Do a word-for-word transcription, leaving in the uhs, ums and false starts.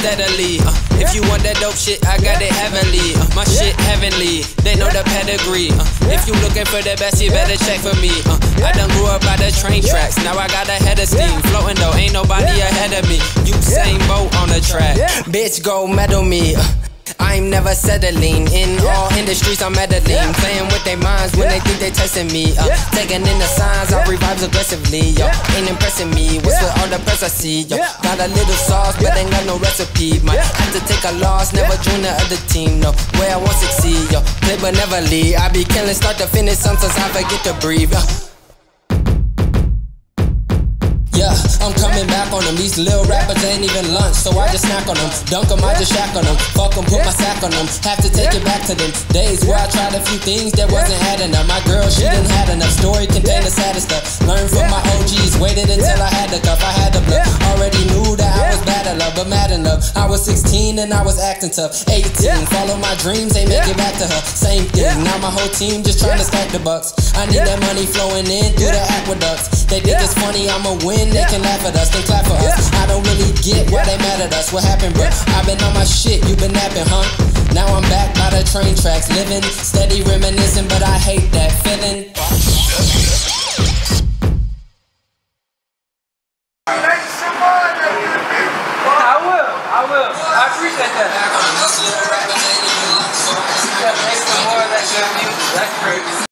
steadily. Uh, if you want that dope shit, I got it heavenly. Uh, my shit heavenly, they know the pedigree. Uh, if you looking for the best, you better check for me. Uh, I done grew up by the train tracks, now I got a head of steam. Floating though, ain't nobody ahead of me. Usain Bolt on the track, bitch go medal me. Uh, I'm never settling, in all industries I'm meddling. Playing with their minds when they think they testing me. uh, Taking in the signs, I revives aggressively. Yo, ain't impressing me, what's with all the press I see? Yo, got a little sauce, but ain't got no recipe. Might have to take a loss, never join the other team. No way I won't succeed, yo, play but never lead. I be killing start to finish, sometimes I forget to breathe. uh. Yeah, I'm coming back on them. These little rappers ain't even lunch, so I just snack on them. Dunk them, I just shack on them. Fuck them, put my sack on them. Have to take it back to them days where I tried a few things that wasn't had enough. My girl, she didn't had enough. Story contained the saddest stuff. Learned from my O Gs, waited until I had the cuff. I had the blood, already knew that I was bad at love, but mad enough. I was sixteen and I was acting tough. eighteen, follow my dreams, ain't make it back to her. Same thing, now my whole team just trying to stack the bucks. I need that money flowing in through the aqueducts. They think it's funny, I'ma win. They can laugh at us, then clap for us. I don't really get why they mad at us. What happened, bro? I've been on my shit, you been napping, huh? Now I'm back by the train tracks, living steady, reminiscing, but I hate that feeling. I will, I will. I appreciate that. Make some more of that good music. That's great.